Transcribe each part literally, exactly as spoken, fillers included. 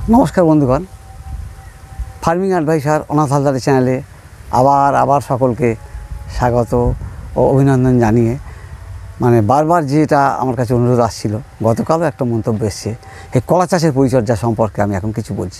নমস্কার বন্ধুগণ, farming adviser অনাথ হালদারের চ্যানেলে আবার আবার সকলকে স্বাগত ও অভিনন্দন জানিয়ে মানে বারবার যেটা আমার কাছে অনুরোধ আসছিল, গতকালও একটা মন্তব্য এসছে, এই কলা চাষের পরিচর্যা সম্পর্কে আমি এখন কিছু বলছি।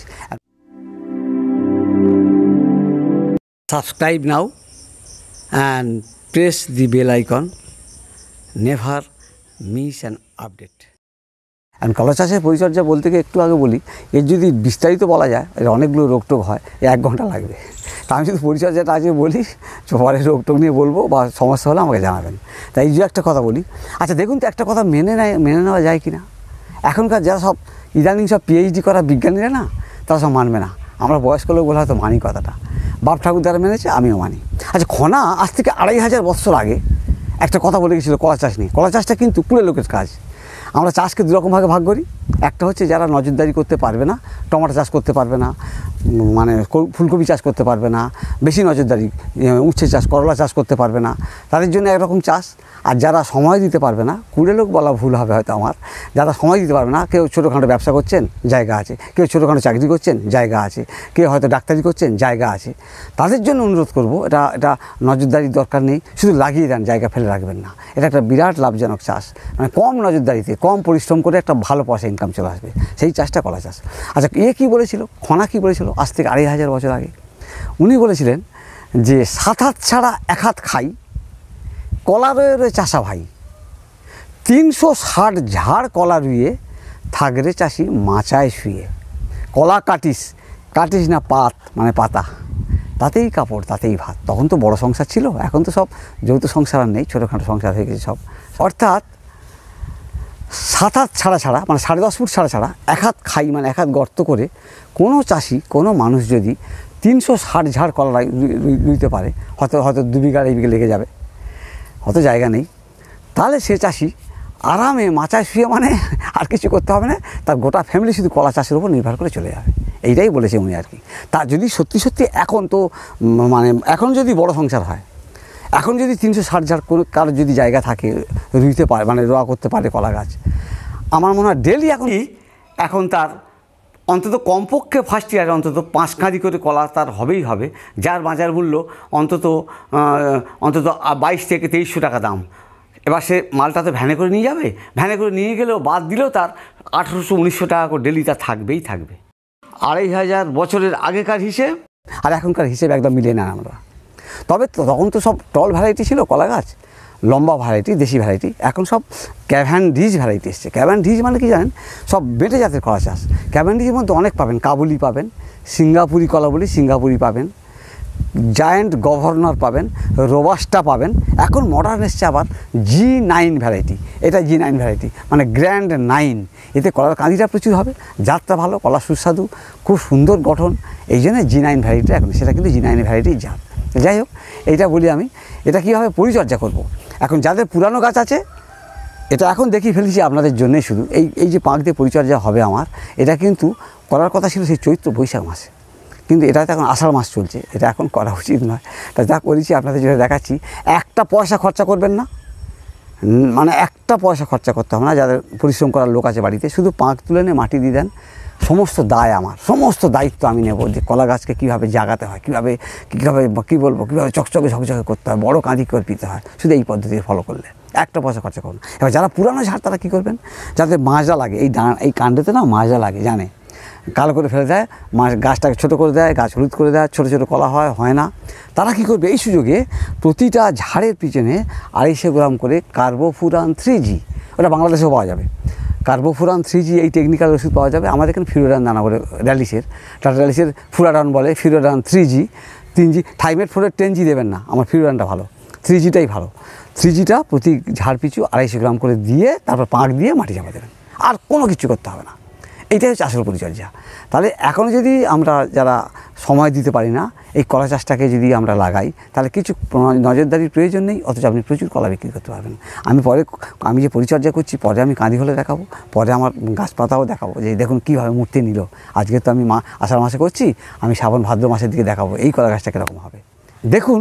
Subscribe now and press the bell icon, never miss an update. এখন কলা চাষের পরিচর্যা বলতে গিয়ে একটু আগে বলি, এর যদি বিস্তারিত বলা যায় এর অনেকগুলো রোগটোগ হয়, এক ঘন্টা লাগবে। তা আমি যদি পরিচর্যাটা আজকে বলি, পরে রোগটোগ নিয়ে বলবো বা সমস্যা হলে আমাকে জানাবেন। তাই এই যে একটা কথা বলি, আচ্ছা দেখুন তো একটা কথা মেনে নেয় মেনে নেওয়া যায় কি না। এখনকার যারা সব ইদানিং সব পিএইচডি করা বিজ্ঞানীরা না, তারা সব মানবে না। আমরা বয়স্ক লোক বলে হয়তো মানি কথাটা, বাপ ঠাকুর দ্বারা মেনেছে, আমিও মানি। আচ্ছা খনা আজ থেকে আড়াই হাজার বছর আগে একটা কথা বলে গেছিলো কলা চাষ নিয়ে। কলা চাষটা কিন্তু কুড়ে লোকের কাজ। আমরা চাষকে দুরকমভাবে ভাগ করি। একটা হচ্ছে যারা নজরদারি করতে পারবে না, টমেটো চাষ করতে পারবে না, মানে ফুলকপি চাষ করতে পারবে না, বেশি নজরদারি, উচ্ছে চাষ করলা চাষ করতে পারবে না, তাদের জন্য একরকম চাষ। আর যারা সময় দিতে পারবে না, কুড়ে লোক বলা ভুল হবে হয়তো আমার, যারা সময় দিতে পারবে না, কেউ ছোটোখাটো ব্যবসা করছেন, জায়গা আছে, কেউ ছোটোখাটো চাকরি করছেন, জায়গা আছে, কেউ হয়তো ডাক্তারি করছেন, জায়গা আছে, তাদের জন্য অনুরোধ করব, এটা এটা নজরদারির দরকার নেই, শুধু লাগিয়ে দেন, জায়গা ফেলে রাখবেন না। এটা একটা বিরাট লাভজনক চাষ, মানে কম নজরদারিতে কম পরিশ্রম করে একটা ভালো পয়সা ইনকাম চলে আসবে, সেই চাষটা কলা চাষ। আচ্ছা এ কী বলেছিল, খনা কী বলেছিল আজ থেকে আড়াই হাজার বছর আগে? উনি বলেছিলেন যে সাত হাত ছাড়া এক হাত খাই, কলা রয়ে রয়ে চাষা ভাই, তিনশো ষাট ঝাড় কলা রুয়ে থাকরে চাষি মাচায় শুয়ে। কলা কাটিস কাটিস না পাত মানে পাতা, তাতেই কাপড় তাতেই ভাত। তখন তো বড় সংসার ছিল, এখন তো সব যৌথ সংসার আর নেই, ছোটোখাটো সংসার হয়ে গেছে সব। অর্থাৎ সাত হাত ছাড়া ছাড়া মানে সাড়ে দশ ফুট ছাড়া ছাড়া এক হাত খাই মানে এক হাত গর্ত করে কোনো চাষি কোনো মানুষ যদি তিনশো ষাট ঝাড় কলা রুইতে পারে, হয়তো হয়তো দু বিঘা এই বিঘে লেগে যাবে, অত জায়গা নেই, তাহলে সে চাষি আরামে মাচায় শুয়ে, মানে আর কিছু করতে হবে না, তার গোটা ফ্যামিলি শুধু কলা চাষের উপর নির্ভর করে চলে যাবে। এইটাই বলেছে উনি আর কি। তা যদি সত্যি সত্যি এখন তো মানে এখন যদি বড় সংসার হয়, এখন যদি তিনশো ষাট ঝাড় কোনো কারোর যদি জায়গা থাকে, রুইতে পারে মানে রোয়া করতে পারে কলা গাছ, আমার মনে হয় ডেলি এখন এখন তার অন্তত কমপক্ষে ফার্স্ট ইয়ারে অন্তত পাঁচ কাঁদি করে কলা তার হবেই হবে, যার বাজার মূল্য অন্তত অন্তত বাইশ থেকে তেইশশো টাকা দাম। এবার সে মালটা তো ভ্যানে করে নিয়ে যাবে, ভ্যানে করে নিয়ে গেলেও বাদ দিলেও তার আঠেরোশো উনিশশো টাকা করে ডেলি তার থাকবেই থাকবে। আড়াই হাজার বছরের আগেকার হিসেব আর এখনকার হিসেব একদম মিলিয়ে নেন আমরা। তবে তখন তো সব টল ভ্যারাইটি ছিল কলা গাছ, লম্বা ভ্যারাইটি, দেশি ভ্যারাইটি। এখন সব ক্যাভেন্ডিশ ভ্যারাইটি এসছে। ক্যাভেন্ডিশ মানে কি জানেন, সব বেটে জাতের কলা চাষ। ক্যাভেন্ডিশের মধ্যে অনেক পাবেন, কাবুলি পাবেন, সিঙ্গাপুরি কলা বলি সিঙ্গাপুরি পাবেন, জায়ান্ট গভর্নর পাবেন, রোবাস্টা পাবেন। এখন মডার্ন এসছে আবার জি নাইন ভ্যারাইটি। এটা জি নাইন ভ্যারাইটি মানে গ্র্যান্ড নাইন। এতে কলার কাঁদিটা প্রচুর হবে, জাতটা ভালো, কলা সুস্বাদু, খুব সুন্দর গঠন, এই জন্য জি নাইন ভ্যারাইটি। এখন সেটা কিন্তু জি নাইন ভ্যারাইটির জাত। যাই হোক, এইটা বলি আমি, এটা কীভাবে পরিচর্যা করব। এখন যাদের পুরানো গাছ আছে, এটা এখন দেখিয়ে ফেলেছি আপনাদের জন্যই শুধু। এই এই যে পাক দিয়ে পরিচর্যা হবে আমার, এটা কিন্তু করার কথা ছিল সেই চৈত্র বৈশাখ মাসে, কিন্তু এটা তো এখন আষাঢ় মাস চলছে, এটা এখন করা উচিত নয়। তা যা করেছি আপনাদের জন্য দেখাচ্ছি। একটা পয়সা খরচা করবেন না, মানে একটা পয়সা খরচা করতে হবে না। যাদের পরিশ্রম করার লোক আছে বাড়িতে, শুধু পাঁক তুলে নিয়ে মাটি দিয়ে দেন। সমস্ত দায় আমার, সমস্ত দায়িত্ব আমি নেব যে কলা গাছকে কীভাবে জাগাতে হয়, কীভাবে কীভাবে কী বলবো কীভাবে চকচকে ঝকঝকে করতে হয়, বড় কাঁদি করে পিতে হয়, শুধু এই পদ্ধতি ফলো করলে একটা পয়সা খরচা করুন। এবার যারা পুরানো ঝাড় তারা কী করবেন, যাদের মাজা লাগে, এই ডান এই কাণ্ডেতে না মাজা লাগে, জানে, কালো করে ফেলে দেয়, মাছ গাছটাকে ছোটো করে দেয়, গাছ হলুদ করে দেয়, ছোটো ছোটো কলা হয় হয় না, তারা কী করবে, এই সুযোগে প্রতিটা ঝাড়ের পিছনে আড়াইশো গ্রাম করে কার্বোফুরান থ্রি জি, ওটা বাংলাদেশেও পাওয়া যাবে, কার্বোফুরান থ্রি জি এই টেকনিক্যাল ওষুধ পাওয়া যাবে। আমাদের এখানে ফিরোডান দানা বলে, র্যালিসের, টাটা র্যালিসের ফুরাডান বলে, ফিরোডান থ্রি জি, তিন জি, থাইমেট ফোরের টেন জি দেবেন না, আমার ফিরোডানটা ভালো, থ্রি জিটাই ভালো। থ্রি জিটা প্রতি ঝাড় পিছু আড়াইশো গ্রাম করে দিয়ে তারপর পাঁক দিয়ে মাটি চাপা দেবেন, আর কোনো কিছু করতে হবে না। এইটাই হচ্ছে আসল পরিচর্যা। তাহলে এখন যদি আমরা যারা সময় দিতে পারি না, এই কলা চাষটাকে যদি আমরা লাগাই, তাহলে কিছু নজরদারির প্রয়োজন নেই, অথচ আপনি প্রচুর কলা বিক্রি করতে পারবেন। আমি পরে আমি যে পরিচর্যা করছি, পরে আমি কাঁদি হলে দেখাবো, পরে আমার গাছপাতাও দেখাবো, যে দেখুন কীভাবে মূর্তি নিল। আজকে তো আমি মা আষাঢ় মাসে করছি, আমি শ্রাবণ ভাদ্র মাসের দিকে দেখাবো এই কলা গাছটা কীরকম হবে। দেখুন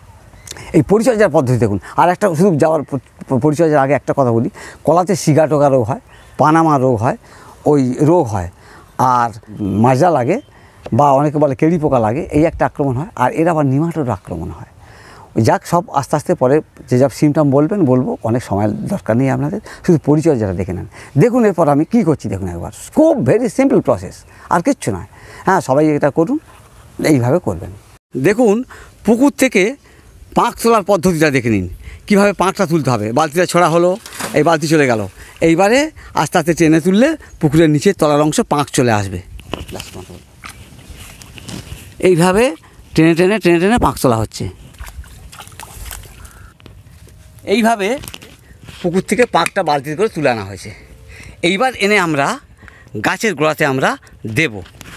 এই পরিচর্যার পদ্ধতি দেখুন। আর একটা শুধু যাওয়ার পরিচর্যার আগে একটা কথা বলি, কলাতে সিগাটোকা রোগ হয়, পানামা রোগ হয়, ওই রোগ হয় আর মাজরা লাগে বা অনেকে বলে কেড়ি পোকা লাগে, এই একটা আক্রমণ হয়। আর এর আবার নিমাটোড আক্রমণ হয়। যাক, সব আস্তে আস্তে পরে যে সব সিমটম বলবেন বলবো, অনেক সময় দরকার নেই আপনাদের, শুধু পরিচর্যাটা দেখে নেন। দেখুন এরপর আমি কী করছি দেখুন একবার, খুব ভেরি সিম্পল প্রসেস, আর কিচ্ছু নয়। হ্যাঁ, সবাই এটা করুন, এইভাবে করবেন। দেখুন পুকুর থেকে পাঁক তোলার পদ্ধতিটা দেখে নিন, কীভাবে পাঁকটা তুলতে হবে। বালতিটা ছড়া হলো, এই বালতি চলে গেল, এইবারে আস্তে আস্তে টেনে তুললে পুকুরের নিচে তলার অংশ পাঁক চলে আসবে। এইভাবে টেনে টেনে টেনে টেনে পাঁক তোলা হচ্ছে। এইভাবে পুকুর থেকে পাঁকটা বালতি করে তুলে আনা হয়েছে। এইবার এনে আমরা গাছের গোড়াতে আমরা দেব।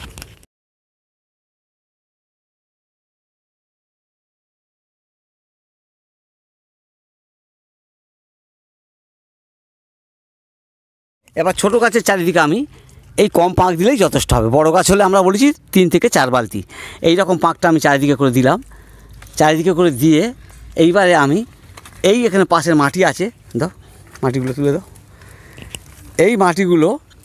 এবার ছোটো গাছের চারিদিকে আমি এই কম পাঁক দিলেই যথেষ্ট হবে। বড় গাছ হলে আমরা বলেছি তিন থেকে চার বালতি, এই রকম পাঁকটা আমি চারিদিকে করে দিলাম। চারিদিকে করে দিয়ে এইবারে আমি এই এখানে পাশের মাটি আছে, দাও মাটিগুলো তুলে দাও। এই মাটিগুলো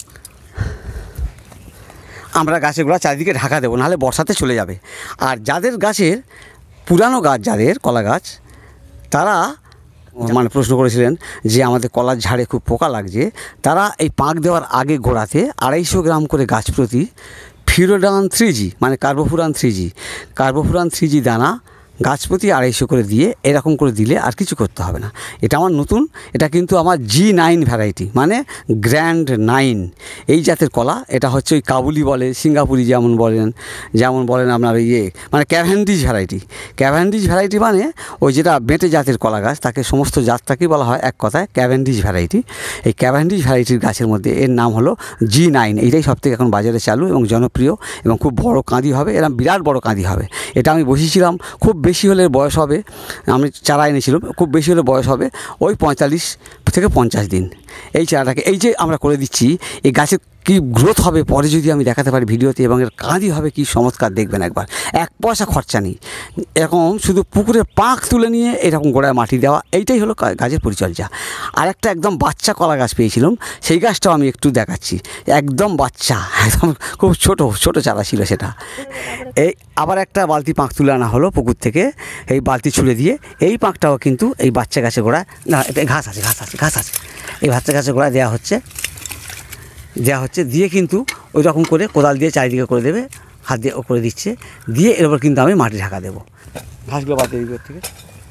আমরা গাছের গোড়া চারিদিকে ঢাকা দেবো, নাহলে বর্ষাতে চলে যাবে। আর যাদের গাছের পুরানো গাছ, যাদের কলা গাছ, তারা মানে প্রশ্ন করেছিলেন যে আমাদের কলার ঝাড়ে খুব পোকা লাগছে, তারা এই পাঁক দেওয়ার আগে গোড়াতে আড়াইশো গ্রাম করে গাছ প্রতি ফিরোডান থ্রি জি মানে carbofuran three G carbofuran three G দানা গাছ প্রতি আড়াইশো করে দিয়ে এরকম করে দিলে আর কিছু করতে হবে না। এটা আমার নতুন, এটা কিন্তু আমার জি নাইন ভ্যারাইটি, মানে গ্র্যান্ড নাইন এই জাতের কলা। এটা হচ্ছে ওই কাবুলি বলে, সিঙ্গাপুরি যেমন বলেন, যেমন বলেন আপনার ইয়ে মানে ক্যাভেন্ডিশ ভ্যারাইটি। ক্যাভেন্ডিশ ভ্যারাইটি মানে ওই যেটা বেঁটে জাতের কলা গাছ, তাকে সমস্ত জাতটাকেই বলা হয় এক কথায় ক্যাভেন্ডিশ ভ্যারাইটি। এই ক্যাভেন্ডিশ ভ্যারাইটির গাছের মধ্যে এর নাম হলো জি নাইন। এইটাই সবথেকে এখন বাজারে চালু এবং জনপ্রিয় এবং খুব বড় কাঁদি হবে, এরকম বিরাট বড় কাঁদি হবে। এটা আমি বসিয়েছিলাম, খুব বেশি হলে বয়স হবে, আমি চারা এনেছিলাম, খুব বেশি হলে বয়স হবে ওই পঁয়তাল্লিশ থেকে পঞ্চাশ দিন। এই চারাটাকে এই যে আমরা করে দিচ্ছি, এই গাছের কী গ্রোথ হবে পরে যদি আমি দেখাতে পারি ভিডিওতে, এবং এর কাঁদি হবে কি চমৎকার, দেখবেন একবার। এক পয়সা খরচা নেই, এরকম শুধু পুকুরের পাঁক তুলে নিয়ে এরকম গোড়ায় মাটি দেওয়া, এইটাই হলো গাছের পরিচর্যা। আর একটা একদম বাচ্চা কলা গাছ পেয়েছিলাম, সেই গাছটাও আমি একটু দেখাচ্ছি। একদম বাচ্চা, একদম খুব ছোট ছোট চারা ছিল সেটা। এই আবার একটা বালতি পাঁক তুলে আনা হলো পুকুর থেকে, এই বালতি ছুঁড়ে দিয়ে এই পাঁকটাও কিন্তু এই বাচ্চা গাছের গোড়ায়, না ঘাস আছে ঘাস আছে ঘাস আছে এই বাচ্চা গাছের গোড়ায় দেওয়া হচ্ছে দেওয়া হচ্ছে দিয়ে কিন্তু ওই রকম করে কোদাল দিয়ে চারিদিকে করে দেবে, হাত দিয়ে করে দিচ্ছে, দিয়ে এর উপর কিন্তু আমি মাটি ঢাকা দেবো। ঘাসগুলো বাদ দিয়ে দিবে থেকে।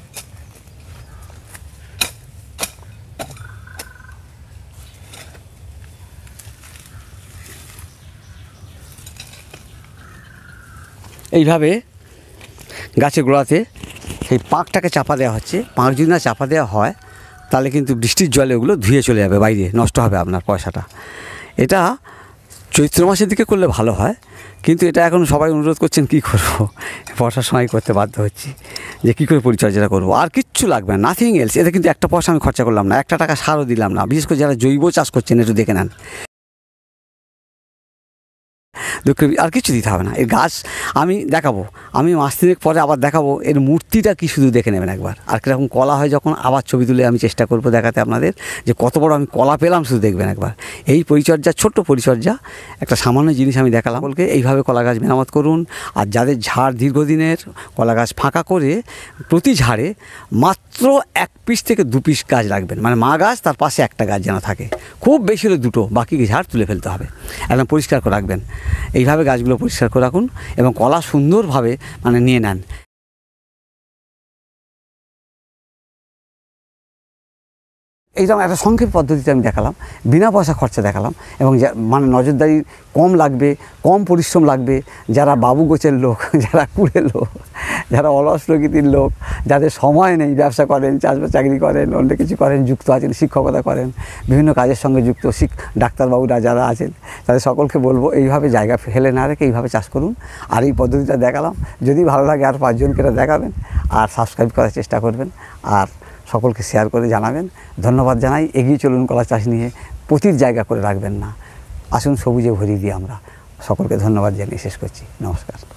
এইভাবে গাছের গোড়াতে সেই পাঁকটাকে চাপা দেওয়া হচ্ছে। পাঁক যদি না চাপা দেওয়া হয় তাহলে কিন্তু বৃষ্টির জলে ওগুলো ধুয়ে চলে যাবে বাইরে, নষ্ট হবে আপনার পয়সাটা। এটা চৈত্র মাসের দিকে করলে ভালো হয়, কিন্তু এটা এখন সবাই অনুরোধ করছেন কী করবো, বর্ষার সময় করতে বাধ্য হচ্ছি যে কী করে পরিচর্যাটা করবো। আর কিচ্ছু লাগবে না, নাথিং এলস। এতে কিন্তু একটা পয়সা আমি খরচা করলাম না, একটা টাকা সারও দিলাম না। বিশেষ করে যারা জৈব চাষ করছেন একটু দেখে নেন, দুঃখ আর কিছু দিতে হবে না। এর গাছ আমি দেখাবো, আমি মাস তিনেক পরে আবার দেখাবো, এর মূর্তিটা কি শুধু দেখে নেবেন একবার। আর কীরকম কলা হয় যখন আবার ছবি তুলে আমি চেষ্টা করবো দেখাতে আপনাদের যে কত বড় আমি কলা পেলাম, শুধু দেখবেন একবার। এই পরিচর্যা, ছোট্ট পরিচর্যা, একটা সামান্য জিনিস আমি দেখালাম বলকে। এইভাবে কলা গাছ মেরামত করুন। আর যাদের ঝাড় দীর্ঘদিনের, কলা গাছ ফাঁকা করে প্রতি ঝাড়ে মাত্র এক পিস থেকে দু পিস গাছ রাখবেন, মানে মা গাছ তার পাশে একটা গাছ যেন থাকে, খুব বেশি হলে দুটো, বাকি ঝাড় তুলে ফেলতে হবে। একদম পরিষ্কার করে রাখবেন। এইভাবে গাছগুলো পরিষ্কার করে রাখুন এবং কলা সুন্দরভাবে মানে নিয়ে নেন। এইরকম একটা সংক্ষেপ পদ্ধতিতে আমি দেখালাম, বিনা পয়সা খরচা দেখালাম, এবং মানে নজরদারি কম লাগবে, কম পরিশ্রম লাগবে। যারা বাবু গোছের লোক, যারা কুড়ে লোক, যারা অলস প্রকৃতির লোক, যাদের সময় নেই, ব্যবসা করেন, চাষবাস চাকরি করেন, অন্য কিছু করেন, যুক্ত আছেন, শিক্ষকতা করেন, বিভিন্ন কাজের সঙ্গে যুক্ত শিখ ডাক্তারবাবুরা যারা আছেন, তাদের সকলকে বলবো এইভাবে জায়গা ফেলে না রেখে এইভাবে চাষ করুন। আর এই পদ্ধতিটা দেখালাম, যদি ভালো লাগে আর পাঁচজনকে এটা দেখাবেন, আর সাবস্ক্রাইব করার চেষ্টা করবেন, আর সকলকে শেয়ার করে জানাবেন। ধন্যবাদ জানাই। এগিয়ে চলুন কলা চাষ নিয়ে, পতির জায়গা করে রাখবেন না। আসুন সবুজে ভরিয়ে দিয়ে আমরা। সকলকে ধন্যবাদ জানিয়ে শেষ করছি। নমস্কার।